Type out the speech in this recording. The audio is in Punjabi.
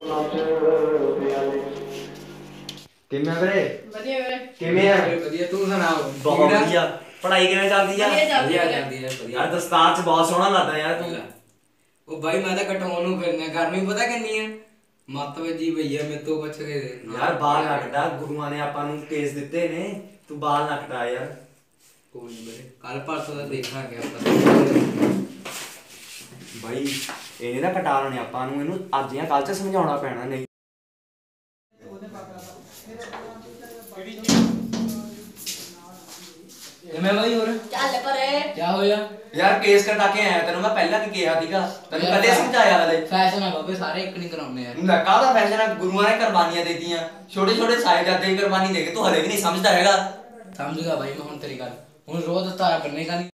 ਕਿਵੇਂ ਵੀਰੇ? ਵਧੀਆ ਵੀਰੇ। ਕਿਵੇਂ ਆ? ਵਧੀਆ ਤੂੰ ਸੁਣਾ। ਬਹੁਤ ਵਧੀਆ। ਪੜ੍ਹਾਈ ਕਿਵੇਂ ਚੱਲਦੀ ਆ? ਵਧੀਆ ਜਾਂਦੀ ਹੈ ਵਧੀਆ। ਯਾਰ ਦਸਤਾਰ ਚ ਬਹੁਤ ਸੋਹਣਾ ਲੱਗਦਾ ਯਾਰ ਤੂੰ। ਉਹ ਬਾਈ ਮੈਂ ਤਾਂ ਕਟਾਉਣ ਨੂੰ ਫਿਰਨਾ, ਗਰਮੀ ਪਤਾ ਕਿੰਨੀ ਆ। ਮੱਤ ਵੱਜੀ ਪਈ ਆ, ਮੇਰੇ ਤੋਂ ਪੁੱਛ ਕੇ ਦੇ। ਯਾਰ ਬਾਲ ਨਾ ਕਟਾ, ਗੁਰੂਆਂ ਨੇ ਆਪਾਂ ਨੂੰ ਕੇਸ ਦਿੱਤੇ ਨੇ, ਤੂੰ ਬਾਲ ਨਾ ਕਟਾ ਯਾਰ। ਕੋਈ ਨੀ ਵੀਰੇ, ਕੱਲ ਪਰਸੋਂ ਦਾ ਦੇਖਾਂਗੇ ਆਪਾਂ। ਬਾਈ ਇਹਨੇ ਤਾਂ ਕਟਾ ਲੈਣੇ ਆਪਾਂ ਨੂੰ, ਇਹਨੂੰ ਅੱਜ ਜਾਂ ਕੱਲ ਚ ਸਮਝਾਉਣਾ ਪੈਣਾ। ਨਹੀਂ ਮੈਂ ਬਾਈ ਹੋਰ ਚੱਲ ਪਰੇ। ਕੀ ਹੋਇਆ ਯਾਰ ਕੇਸ ਕਟਾ ਕੇ ਆਇਆ, ਤੈਨੂੰ ਮੈਂ ਪਹਿਲਾਂ ਵੀ ਕਿਹਾ ਸੀਗਾ, ਤੈਨੂੰ ਕਦੇ ਸਮਝਾਇਆ ਹਲੇ? ਫੈਸ਼ਨ ਆ ਬਾਬੇ, ਸਾਰੇ ਇੱਕ ਨਹੀਂ ਕਰਾਉਂਦੇ ਯਾਰ। ਕਾਹਦਾ ਫੈਸ਼ਨ ਆ? ਗੁਰੂਆਂ ਨੇ ਕੁਰਬਾਨੀਆਂ ਦਿੱਤੀਆਂ, ਛੋਟੇ ਛੋਟੇ ਸਾਹਿਬਜ਼ਾਦੇ ਦੀ ਕੁਰਬਾਨੀ ਦੇ ਕੇ ਤੂੰ ਹਲੇ ਵੀ ਨਹੀਂ ਸਮਝਦਾ ਹੈਗਾ। ਸਮਝ ਗਿਆ ਬਾਈ ਮੈਂ ਹੁਣ ਤੇਰੀ ਗੱਲ। ਹੁਣ ਰੋਜ਼ ਤਾਰਾ ਬੰਨੇਗਾ ਨਹੀਂ।